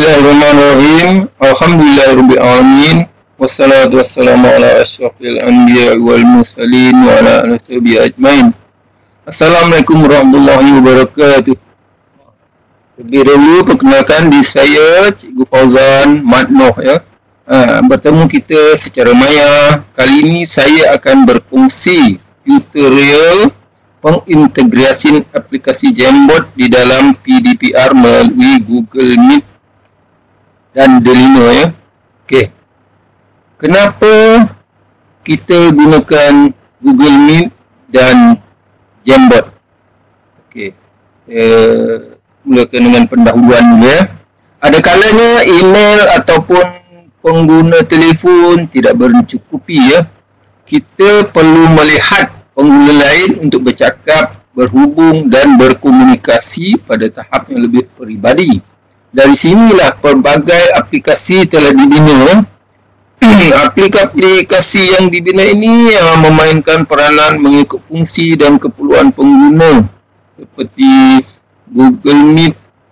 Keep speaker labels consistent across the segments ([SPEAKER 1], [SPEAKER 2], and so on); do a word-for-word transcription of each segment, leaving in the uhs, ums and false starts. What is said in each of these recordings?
[SPEAKER 1] Bismillahirrahmanirrahim. Alhamdulillahirabbil alamin. Wassalatu wassalamu ala asyrafil anbiya wal mursalin wa ala alihi washabihi ajmain. Assalamualaikum warahmatullahi wabarakatuh. Terlebih dahulu perkenalkan diri saya Cikgu Fauzan Mat Noh ya. Ha, bertemu kita secara maya. Kali ini saya akan berfungsi tutorial pengintegrasian aplikasi Jamboard di dalam P D P R melalui Google Meet dan Delima ya. Okey. Kenapa kita gunakan Google Meet dan Jamboard? Okey. Saya mulakan dengan pendahuluan dulu ya. Ada kalanya email ataupun pengguna telefon tidak mencukupi ya. Kita perlu melihat pengguna lain untuk bercakap, berhubung dan berkomunikasi pada tahap yang lebih peribadi. Dari sinilah pelbagai aplikasi telah dibina. Aplikasi yang dibina ini yang memainkan peranan mengikut fungsi dan keperluan pengguna seperti Google Meet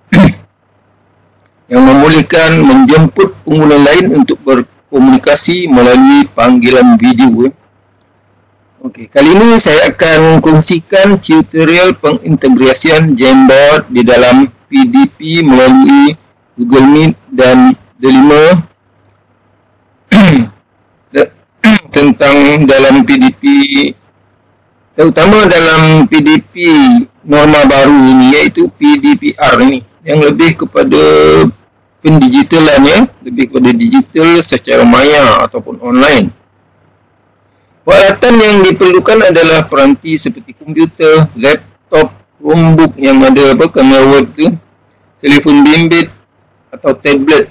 [SPEAKER 1] yang membolehkan menjemput pengguna lain untuk berkomunikasi melalui panggilan video. Okey, kali ini saya akan kongsikan tutorial pengintegrasian Jamboard di dalam P D P melalui Google Meet dan Delima tentang dalam P D P, terutama dalam P D P norma baru ini, iaitu P D P R ini yang lebih kepada pendigitalan ya, lebih kepada digital secara maya ataupun online. Peralatan yang diperlukan adalah peranti seperti komputer, laptop, Chromebook yang ada apa kamera web tu, telefon bimbit atau tablet.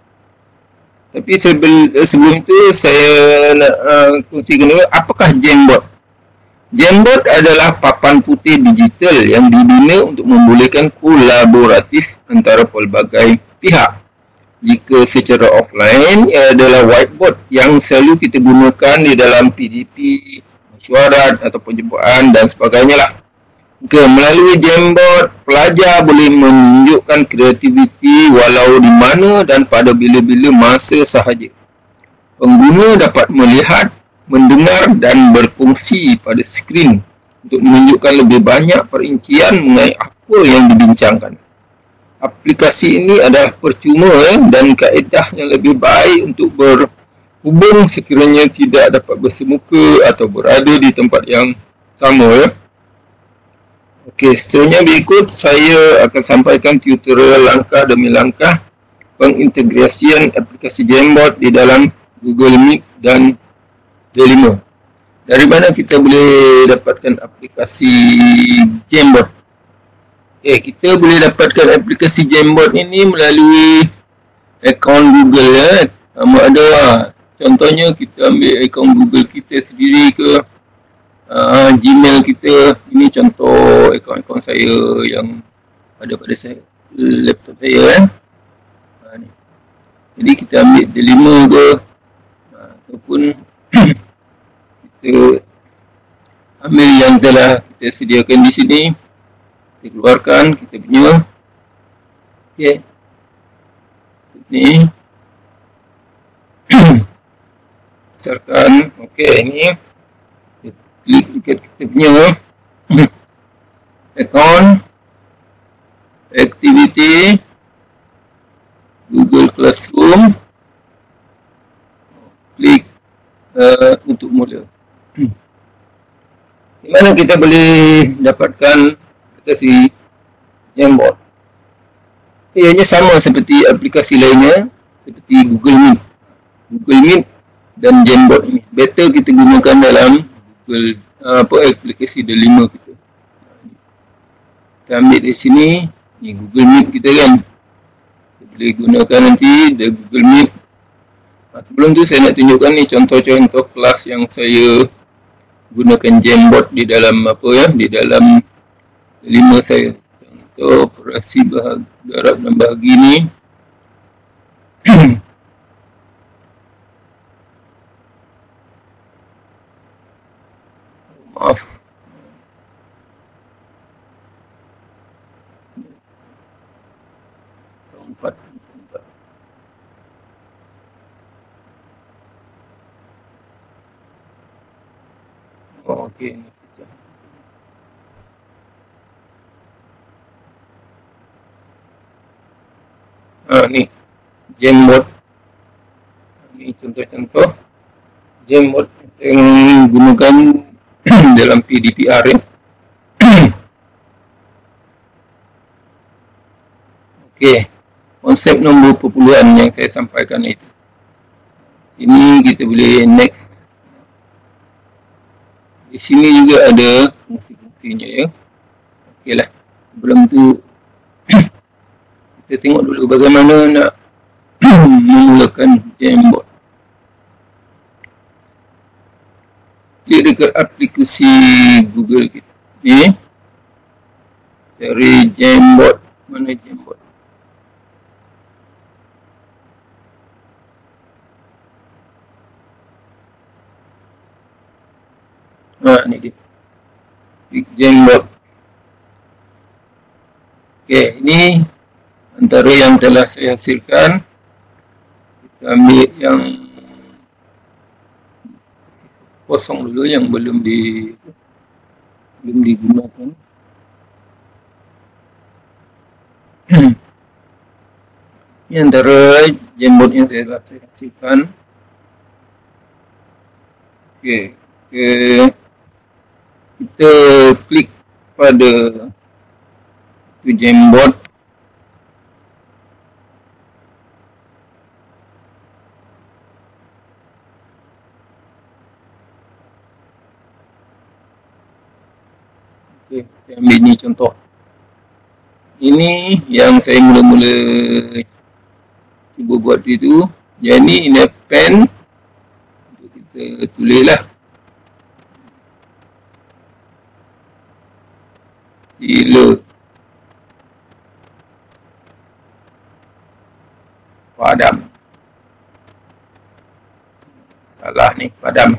[SPEAKER 1] Tapi sebelum, sebelum itu saya nak uh, kongsikan dulu apakah Jamboard. Jamboard adalah papan putih digital yang dibina untuk membolehkan kolaboratif antara pelbagai pihak. Jika secara offline, ia adalah whiteboard yang selalu kita gunakan di dalam P D P, mesyuarat atau perjumpaan dan sebagainya lah. Okay, melalui Jamboard, pelajar boleh menunjukkan kreativiti walau di mana dan pada bila-bila masa sahaja. Pengguna dapat melihat, mendengar dan berfungsi pada skrin untuk menunjukkan lebih banyak perincian mengenai apa yang dibincangkan. Aplikasi ini adalah percuma ya, dan kaedah yang lebih baik untuk berhubung sekiranya tidak dapat bersemuka atau berada di tempat yang sama ya. Okey, seterusnya berikut saya akan sampaikan tutorial langkah demi langkah pengintegrasian aplikasi Jamboard di dalam Google Meet dan Delima. Dari mana kita boleh dapatkan aplikasi Jamboard? Okay, kita boleh dapatkan aplikasi Jamboard ini melalui akaun Google ya. Sama ada lah. Contohnya kita ambil akaun Google kita sendiri ke uh, Gmail kita. Ini contoh akaun-akaun saya yang ada pada saya, laptop saya kan. Ha, ni. Jadi kita ambil Delima ke uh, ataupun kita ambil yang telah kita sediakan di sini. Kita keluarkan kita punya. Okey. Ni. Besarkan. Okey, ini. Kita klik dekat kita punya account, activity, Google Classroom. Klik uh, untuk mula. Di mana kita boleh dapatkan aplikasi Jamboard. Ianya sama seperti aplikasi lainnya, seperti Google Meet. Google Meet dan Jamboard ini. Better kita gunakan dalam Google uh, apa aplikasi Delima kita. Kita ambil di sini, ni Google Meet kita kan. Kita boleh gunakan nanti the Google Meet. Nah, sebelum tu saya nak tunjukkan ni contoh-contoh kelas yang saya gunakan Jamboard di dalam apa ya, di dalam Delima saya. Contoh operasi bahagi, darab dan bahagi ni. Maaf. Empat, empat. Okey, ni pecah. Ha, ni Jamboard. Ini contoh-contoh Jamboard yang gunakan dalam P D P R ya. Okey, konsep nombor perpuluhan yang saya sampaikan itu. Sini kita boleh next. Di sini juga ada fungsi-fungsinya ya. Okeylah. Sebelum tu kita tengok dulu bagaimana nak memulakan Jamboard. Klik dekat aplikasi Google kita. Ni cari Jamboard. Mana Jamboard? Ha, ni dia. Klik Jamboard. Okey, ini antara yang telah saya hasilkan. Kita ambil yang kosong dulu, yang belum di belum digunakan. Ini antara Jamboard yang saya telah saya hasilkan. Okey, okay. Kita klik pada itu Jamboard. Okey, saya ambil ni contoh. Ini yang saya mula-mula cuba buat itu. Jadi ini pen. Kita tulislah. Sila padam. Salah ni, padam.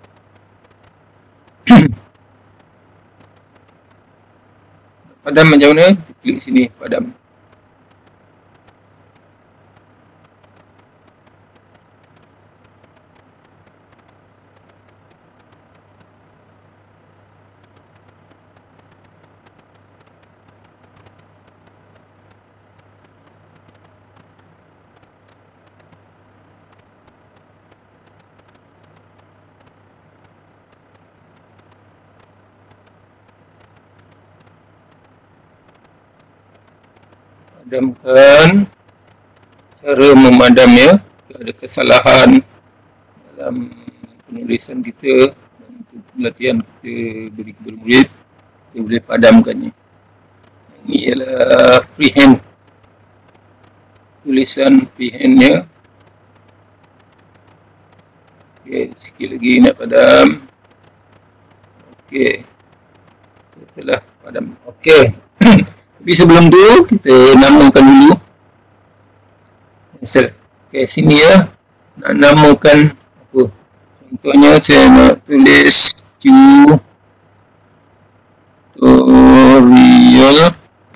[SPEAKER 1] Padam macam mana? Klik sini, padam. Padamkan. Cara memadamnya, ada kesalahan dalam penulisan kita dan pelatihan kita beri kepada murid, kita boleh padamkannya. Ini ialah freehand, tulisan freehandnya. Okey, sikit lagi nak padam. Okey, setelah padam. Okey. Tapi sebelum tu kita namakan dulu. Okey, sini ya. Nak namakan apa? Contohnya saya nak tulis tutorial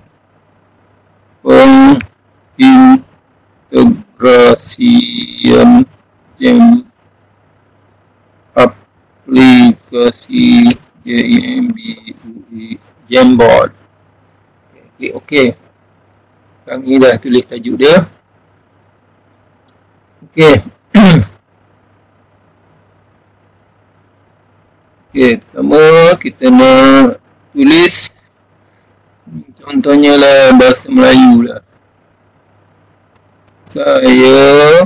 [SPEAKER 1] pengintegrasian Jam aplikasi J M B U I Jamboard. Klik OK. Kami dah tulis tajuk dia. Okey. Okey, pertama kita nak tulis contohnya lah bahasa Melayu lah. Saya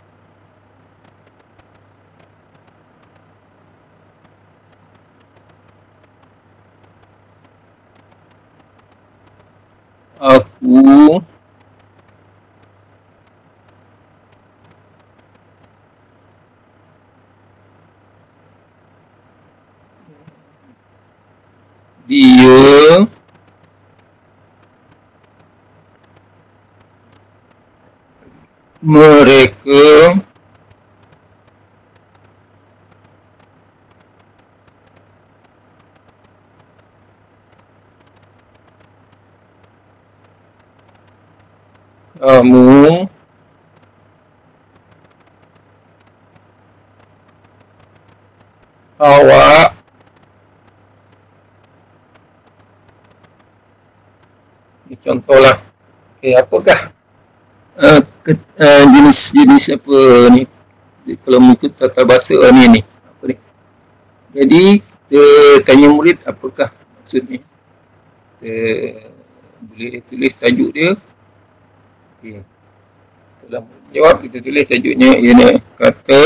[SPEAKER 1] aku dia mereka kamu awak contohlah. Okey, apakah uh, ke, uh, jenis-jenis apa ni? Kalau mengikut tata bahasa oh, ni ni. Apa ni? Jadi kita tanya murid apakah maksudnya. Kita boleh tulis tajuk dia. Okey. Dalam jawab kita tulis tajuknya ialah kata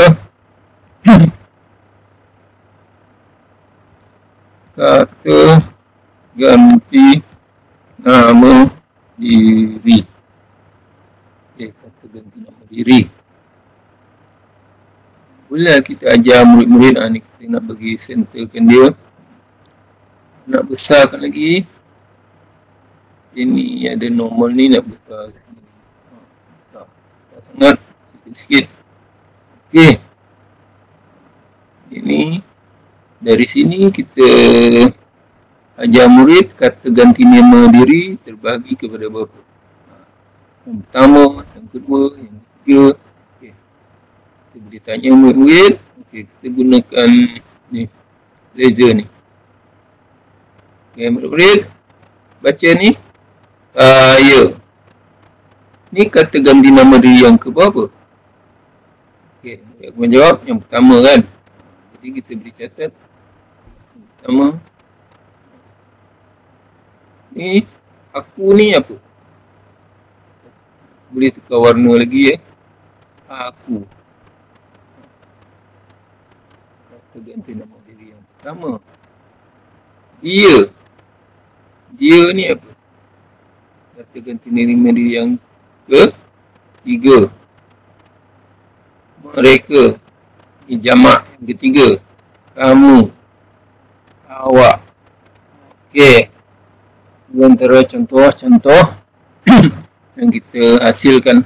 [SPEAKER 1] kata ganti nama diri. Okey, kata ganti nama diri. Boleh kita ajar murid-murid, ha, ni kita nak bagi centerkan dia. Nak besarkan lagi. Ini ada normal ni nak besar sini. Besar, besar sangat. Sikit-sikit. Okey. Ini dari sini kita ajar murid kata ganti nama diri terbagi kepada berapa? Yang pertama, yang kedua, yang ketiga. Okey. Kita boleh tanya murid-murid. Okey, kita gunakan ni laser ni. Okey, murid-murid baca ni. Saya. Ni kata ganti nama diri yang ke berapa? Okey, saya akan menjawab yang pertama kan. Jadi kita beri catat. Yang pertama. Ni aku ni apa? Boleh tukar warna lagi ya. Aku. Kata ganti nama diri yang pertama. Dia. Dia ni apa? Kata ganti nama diri yang ketiga. Mereka. Ini jamak yang ketiga. Kamu. Awak. Okey. Ini antara contoh-contoh yang kita hasilkan.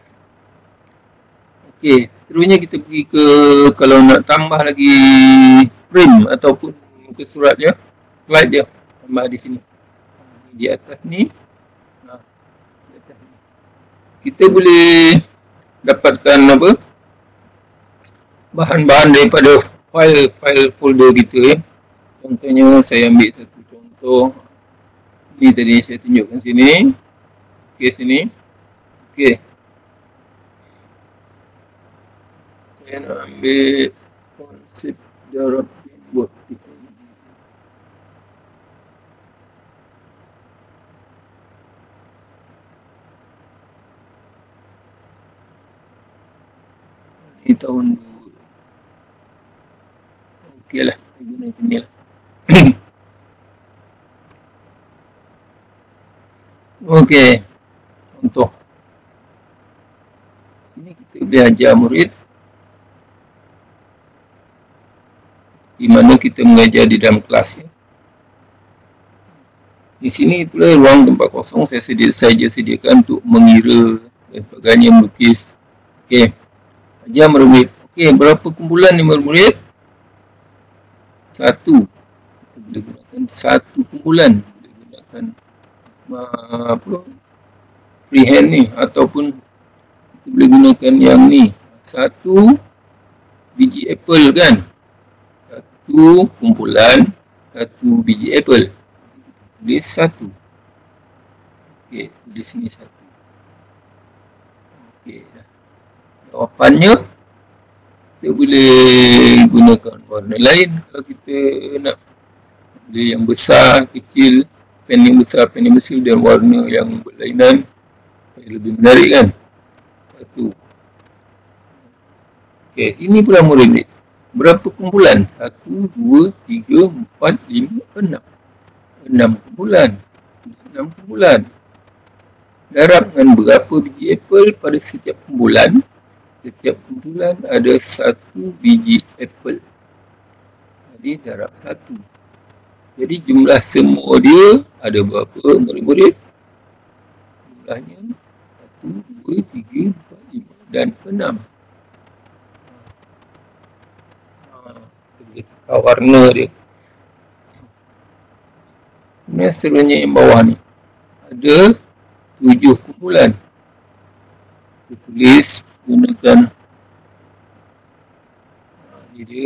[SPEAKER 1] Okey, seterusnya kita pergi ke, kalau nak tambah lagi frame ataupun muka surat dia, slide dia, tambah di sini. Di atas ni. Nah, di atas ni. Kita boleh dapatkan apa? Bahan-bahan daripada file-file folder kita ya. Contohnya saya ambil satu contoh. Ini tadi saya tunjukkan sini. Okey, sini. Okey. Saya nak ambil konsep darab buat ini tahun okey lah, guna sini lah. Okey, contoh. Sini kita boleh ajar murid di mana kita mengajar di dalam kelas ya. Di sini pula ruang tempat kosong saya sedia saja sediakan untuk mengira dan sebagainya, melukis. Okey. Ajar murid. Okey, berapa kumpulan ni murid? Satu. Kita boleh gunakan satu kumpulan. Boleh gunakan apa? Freehand ni ataupun kita boleh gunakan yang ni. Satu biji apple kan? Satu kumpulan satu biji apple. Tulis satu. Okey, tulis sini satu. Okey dah. Jawapannya kita boleh gunakan warna lain kalau kita nak. Boleh yang besar, kecil, pen yang besar, pen yang kecil dan warna yang berlainan supaya lebih menarik kan. Satu. Okey, sini pula murid. Berapa kumpulan? Satu, dua, tiga, empat, lima, enam. Enam kumpulan. Enam kumpulan. Darab dengan berapa biji apple pada setiap kumpulan? Setiap kumpulan ada satu biji apple. Jadi darab satu. Jadi jumlah semua dia ada berapa murid-murid? Jumlahnya satu, dua, tiga, empat, lima dan enam. Kita boleh tukar warna dia. Kemudian seterusnya yang bawah ni ada tujuh kumpulan. Kita tulis gunakan ini dia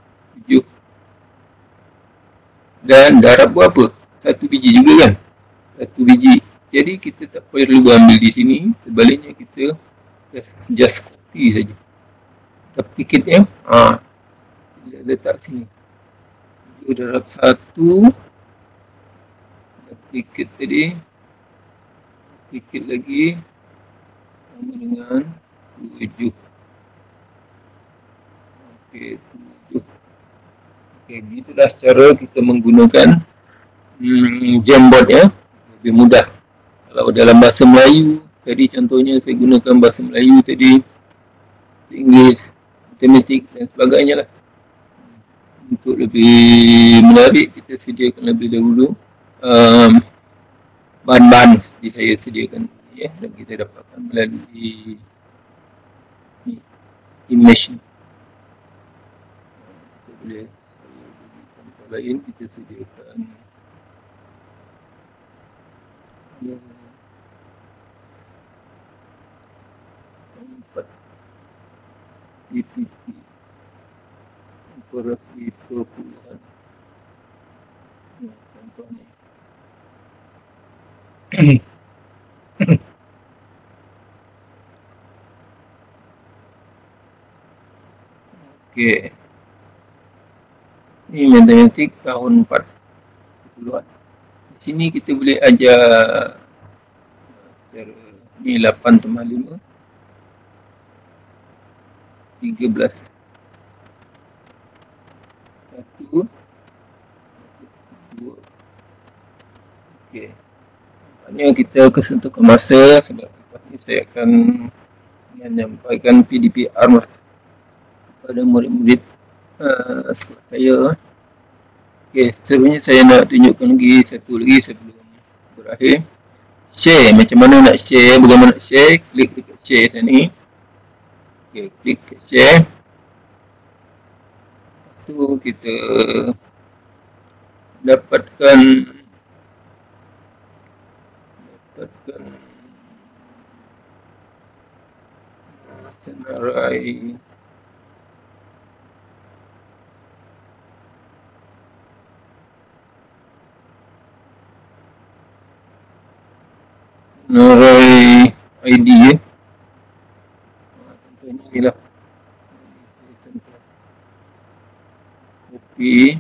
[SPEAKER 1] tujuh dan darab berapa? Satu biji juga kan? satu biji. Jadi kita tak perlu ambil di sini, sebaliknya kita just, just copy saja duplicate-nya. Ah, letak sini. Darab satu, duplicate tadi, duplicate lagi sama dengan tujuh. Okey, tujuh. Okey, begitulah cara kita menggunakan hmm, Jamboard ya, lebih mudah. Kalau dalam bahasa Melayu tadi, contohnya saya gunakan bahasa Melayu tadi, Inggeris, matematik dan sebagainya lah. Untuk lebih menarik, kita sediakan lebih dahulu um, bahan-bahan seperti saya sediakan ya, dan kita dapatkan melalui ni, image ni. Kita boleh contoh lain, kita sediakan empat P P T operasi perpuluhan. Contoh ni. Okey. Ini matematik tahun empat puluhan. Di sini kita boleh ajar secara ni lapan tambah lima, tiga belas. Satu, dua. Okey. Nampaknya kita kesentuhan masa, sebab lepas ni saya akan menyampaikan P D P R kepada murid-murid uh, sekolah saya. Okey, seterusnya saya nak tunjukkan lagi satu lagi sebelum berakhir. Share, macam mana nak share, bagaimana nak share, klik dekat share sini. Okey, klik ke share. Lepas tu kita dapatkan dapatkan senarai senarai I D ya. Contohnya ni lah. Copy.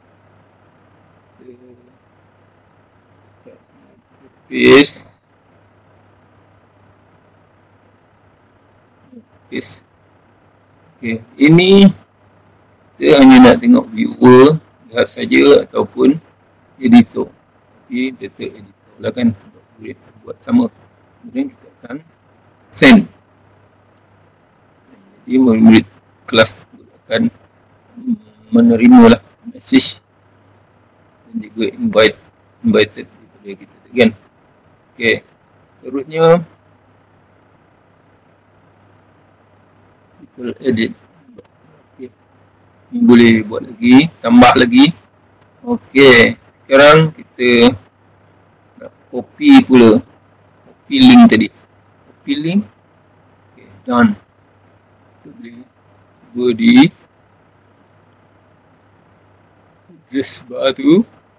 [SPEAKER 1] Paste. Paste. Okey, ini kita hanya nak tengok viewer lihat saja ataupun editor. Tapi data editor lah kan, boleh buat sama. Kemudian kita akan send. Jadi murid kelas tersebut akan menerima lah message dan juga invite invited daripada kita kan. Okey, seterusnya kita edit. Okey, ini boleh buat lagi, tambah lagi. Okey, sekarang kita nak copy pula, copy link tadi, copy link. Okey, done. Kita boleh cuba di address bar tu.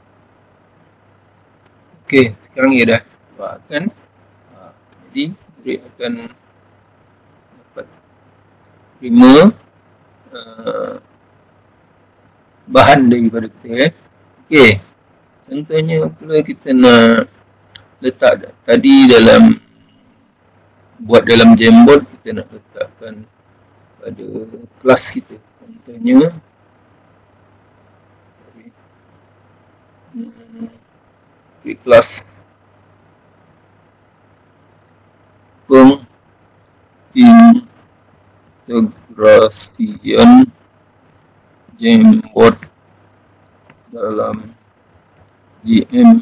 [SPEAKER 1] Okey, sekarang ia dah buat kan. Ha, jadi murid akan dapat terima uh, bahan daripada kita eh. Okey, contohnya pula kita nak letak tadi dalam buat dalam Jamboard, kita nak letakkan pada kelas kita. Contohnya di kelas pengintegrasian Jamboard dalam G M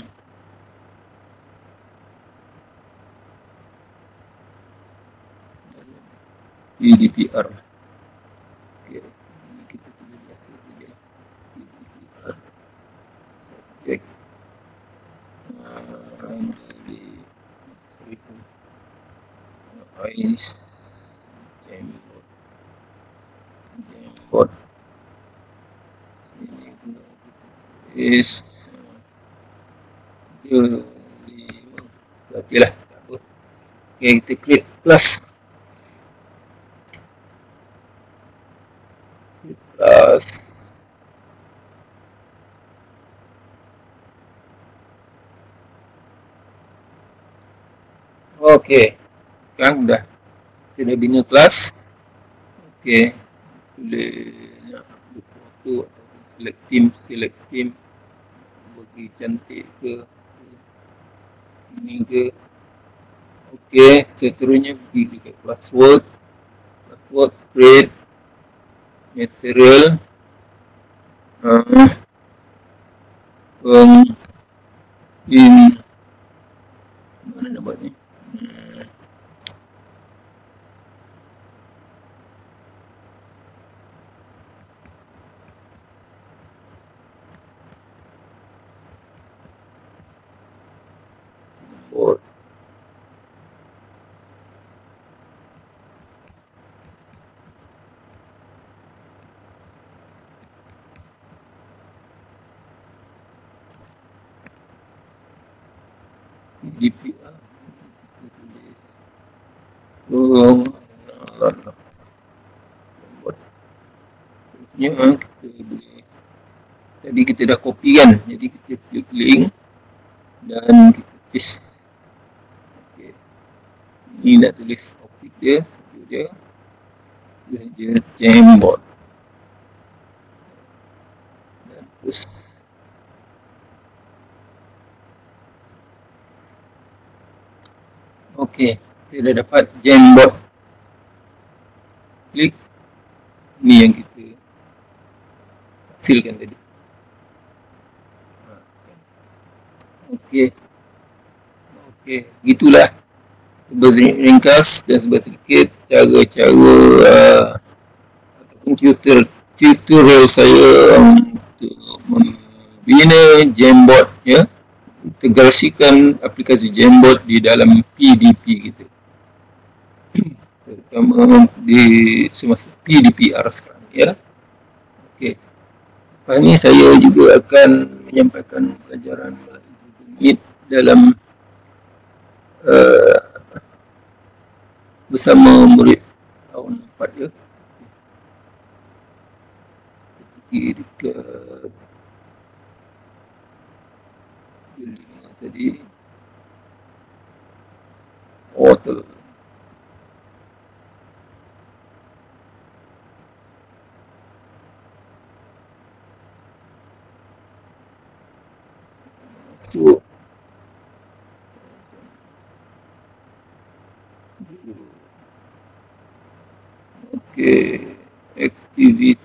[SPEAKER 1] P D P R. Okey, kita tulis biasa saja. P D P R subjek Ice Jamboard Jamboard ini guna is Okay, kita create class. Create class. Okay, sekarang dah kita dah bina kelas. Okay, boleh nak buat foto atau select team, select team bagi cantik ke ini ke. Okay, seterusnya pergi dekat classwork. Classwork create material uh, peng in mana nak buat ni. Hmm. Board. P D P lah. Oh, alah. Buat. Terusnya kita boleh. Tadi kita dah copy kan, jadi kita klik link dan kita paste. Okay. Ini nak tulis topik dia, dia dia je Jamboard. Dan terus okey, kita dah dapat Jamboard. Klik ni yang kita hasilkan tadi. Okey. Okey, gitulah. Ringkas dan sebab sedikit cara-cara uh, ataupun tutor, tutorial saya untuk membina Jamboard, ya, integrasikan aplikasi Jamboard di dalam P D P kita, terutama di semasa P D P R sekarang, ya. Okey. Lepas ni saya juga akan menyampaikan pelajaran melalui Google Meet dalam uh, bersama murid tahun empat, ya. Pergi dekat link tadi. Oh, tu. Masuk. Okey, aktiviti